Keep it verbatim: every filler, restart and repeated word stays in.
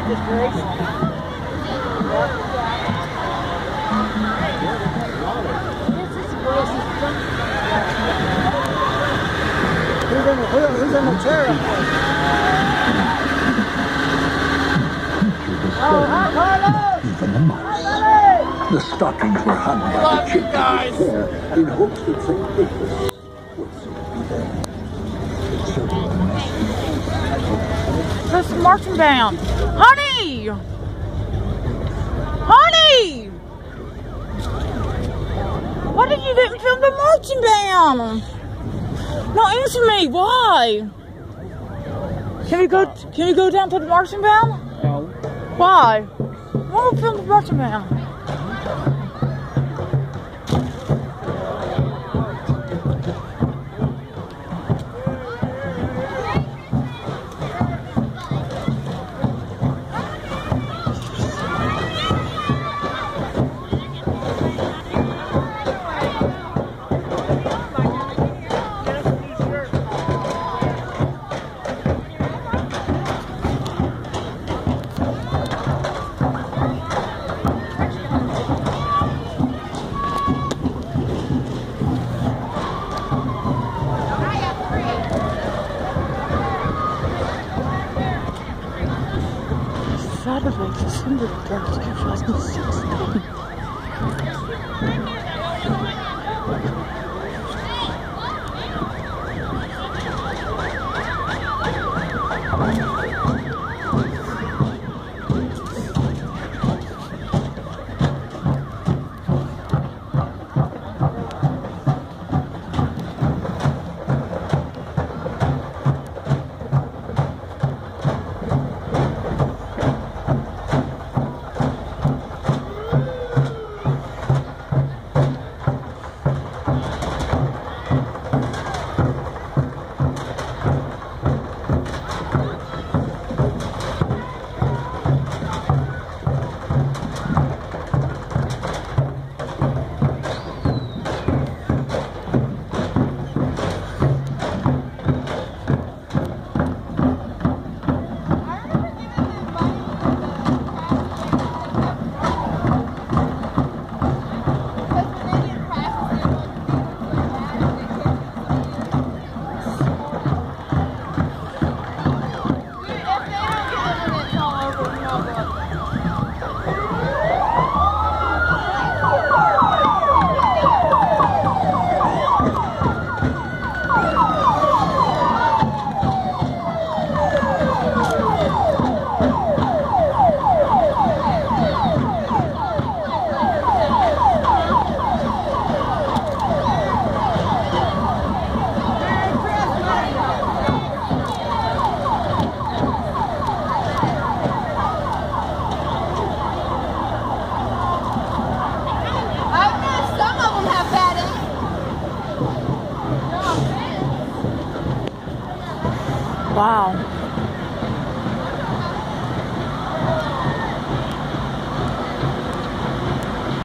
Who's in the, who's in the chair? Oh, hi, Carlos! Even the mice. The stockings were hung by the children's hair in hopes that Saint Nicholas would soon be there. So That's the marching band. Honey! Honey! Why did you didn't film the marching band? No, answer me. Why? Can we go? Can we go down to the marching band? No. Why? Why don't we film the marching band? Saturday, December third, two thousand sixteen. Wow.